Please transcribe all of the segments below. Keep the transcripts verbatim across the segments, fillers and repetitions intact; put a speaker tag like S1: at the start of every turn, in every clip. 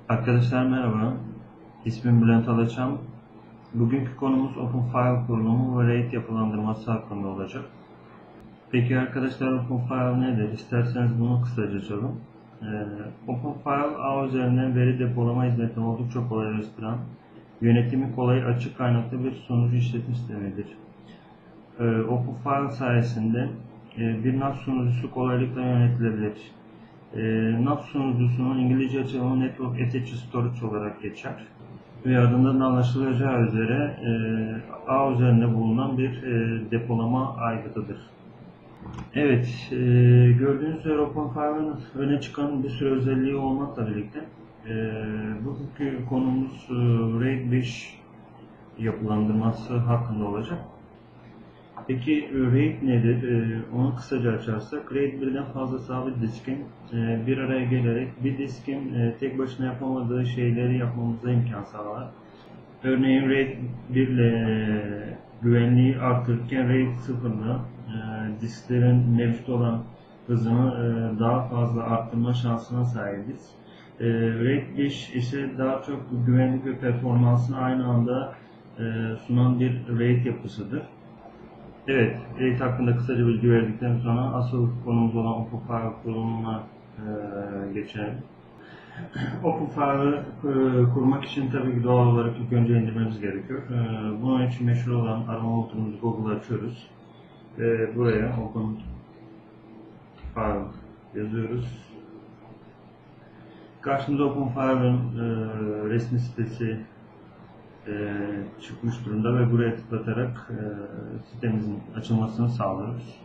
S1: Arkadaşlar merhaba, ismim Bülent Alaçam. Bugünkü konumuz OpenFile kurulumu ve RAID yapılandırması hakkında olacak. Peki arkadaşlar OpenFile nedir? İsterseniz bunu kısaca açalım. Ee, OpenFile ağ üzerinden veri depolama hizmetini oldukça kolaylaştıran, yönetimi kolay açık kaynaklı bir sunucu işletim sistemidir. Ee, OpenFile sayesinde e, bir NAS sunucusu kolaylıkla yönetilebilir. E, NAS sunucusunun İngilizce açılımı Network Attached Storage olarak geçer ve adından anlaşılacağı üzere e, ağ üzerinde bulunan bir e, depolama aygıtıdır. Evet, e, gördüğünüz üzere OpenFile'ın öne çıkan bir sürü özelliği olmakla birlikte e, bugünkü konumuz e, RAID beş yapılandırması hakkında olacak. Peki RAID nedir? Ee, onu kısaca açarsak, RAID birden fazla sabit diskin e, bir araya gelerek bir diskin e, tek başına yapamadığı şeyleri yapmamıza imkan sağlar. Örneğin RAID bir ile e, güvenliği artırırken RAID sıfır ile e, disklerin mevcut olan hızını e, daha fazla arttırma şansına sahibiz. E, RAID beş ise daha çok güvenlik ve performansını aynı anda e, sunan bir RAID yapısıdır. Evet, RAID hakkında kısaca bilgi verdikten sonra asıl konumuz olan OpenFile kurulumuna e, geçelim. OpenFile'ı e, kurmak için tabii ki doğal olarak ilk önce indirmemiz gerekiyor. E, bunun için meşhur olan arama motorumuzu Google'ı açıyoruz. Ve buraya OpenFile yazıyoruz. Karşımıza OpenFile'ın e, resmi sitesi E, çıkmış durumda ve buraya tıklatarak e, sitemizin açılmasını sağlıyoruz.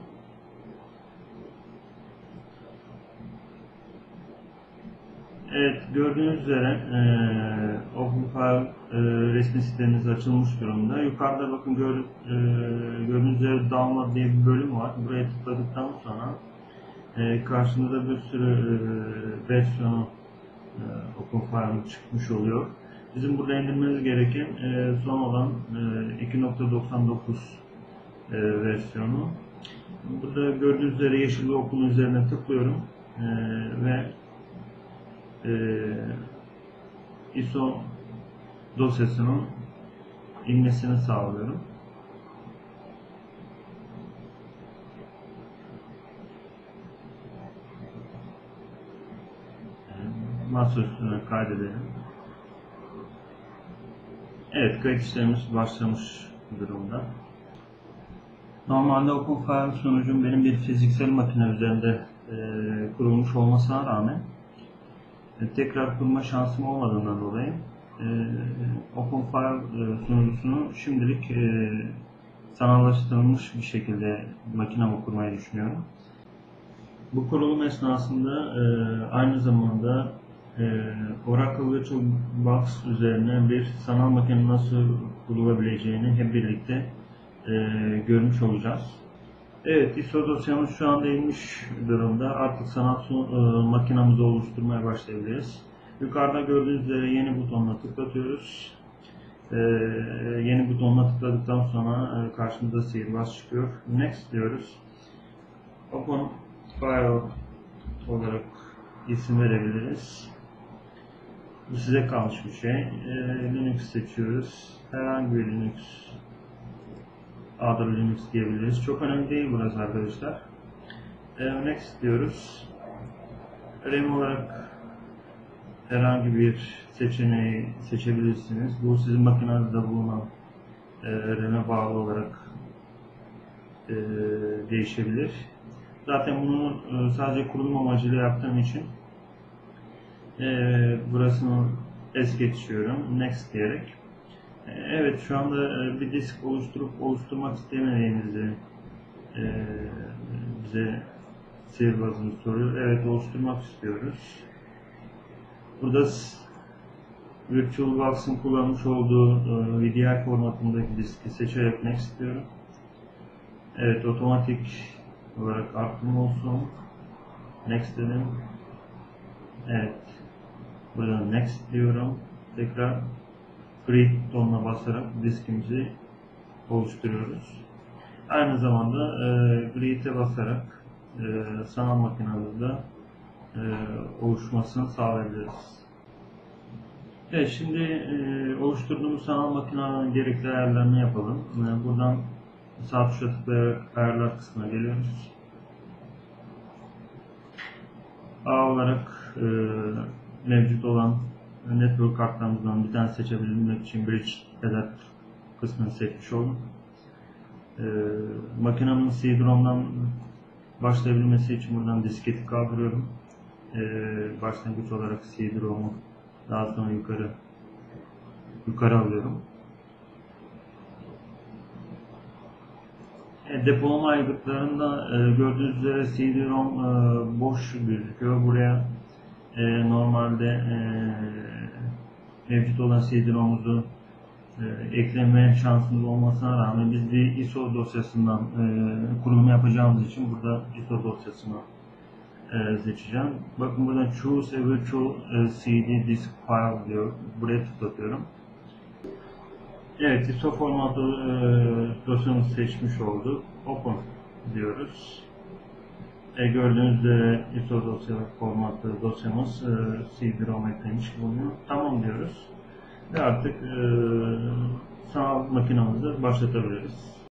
S1: Evet, gördüğünüz üzere e, OpenFile e, resmi sitemiz açılmış durumda. Yukarıda bakın gör, e, gördüğünüz üzere Download diye bir bölüm var. Buraya tıkladıktan sonra e, karşınıza bir sürü e, versiyonu e, OpenFile'ın çıkmış oluyor. Bizim burada indirmemiz gereken e, son olan e, iki nokta doksan dokuz e, versiyonu. Burada gördüğünüz üzere yeşil bir okun üzerine tıklıyorum e, ve e, I S O dosyasının inmesini sağlıyorum. Masa üstüne kaydedelim. Evet, kayıt işlemimiz başlamış durumda. Normalde OpenFile sunucum benim bir fiziksel makine üzerinde e, kurulmuş olmasına rağmen e, tekrar kurma şansım olmadığından dolayı e, OpenFile e, sunucusunu şimdilik e, sanallaştırılmış bir şekilde makinamı kurmayı düşünüyorum. Bu kurulum esnasında e, aynı zamanda e, Oracle VirtualBox üzerine bir sanal makine nasıl kurulabileceğini hep birlikte e, görmüş olacağız. Evet, I S O dosyamız şu anda inmiş durumda. Artık sanal e, makinamızı oluşturmaya başlayabiliriz. Yukarıda gördüğünüz üzere yeni butonuna tıklatıyoruz. E, yeni butonuna tıkladıktan sonra e, karşımıza sihirbaz çıkıyor. Next diyoruz. Open File olarak isim verebiliriz. Bu size kalmış bir şey. E, Linux seçiyoruz. Herhangi bir Linux Other Linux diyebiliriz. Çok önemli değil burası arkadaşlar. E, next diyoruz. RAM olarak herhangi bir seçeneği seçebilirsiniz. Bu sizin makinenizde bulunan e, RAM'e bağlı olarak e, değişebilir. Zaten bunu e, sadece kurulum amacıyla yaptığım için e, burasını es geçiyorum. Next diyerek. E, evet, şu anda e, bir disk oluşturup oluşturmak istemediğinizi e, bize sihirbazımız soruyor. Evet, oluşturmak istiyoruz. Burada VirtualBox'ın kullanmış olduğu e, V D I formatındaki diski seçerek Next diyorum. Evet, otomatik olarak artım olsun. Next dedim. Evet. Burada Next diyorum. Tekrar Create butonuna basarak diskimizi oluşturuyoruz. Aynı zamanda e, Create'e basarak e, sanal makinamızda e, oluşmasını sağlayabiliriz. Evet, şimdi e, oluşturduğumuz sanal makinenin gerekli ayarlarını yapalım. E, buradan sağ tuşa tıklayarak ayarlar kısmına geliyoruz. A olarak e, mevcut olan network kartlarımızdan bir tane seçebilmek için Bridge Adapter kısmını seçmiş oldum. E, makinenin C D-ROM'dan başlayabilmesi için buradan disketi kaldırıyorum. E, başlangıç olarak C D-ROM'u daha sonra yukarı yukarı alıyorum. E, depolama aygıtlarında e, gördüğünüz üzere C D-ROM e, boş gözüküyor. Buraya e, normalde e, mevcut olan C D-ROM'umuzu e, ekleme şansımız olmasına rağmen biz bir I S O dosyasından e, kurulum yapacağımız için burada I S O dosyasını e, seçeceğim. Bakın burada Choose a Virtual e, C D Disk File diyor. Buraya tıklatıyorum. Evet, I S O formatı e, dosyamızı seçmiş olduk. Open diyoruz. E, gördüğünüz üzere I S O dosya formatı dosyamız e, C D-ROM eklemiş bulunuyor. Tamam diyoruz. Ve artık e, sanal makinamızı başlatabiliriz.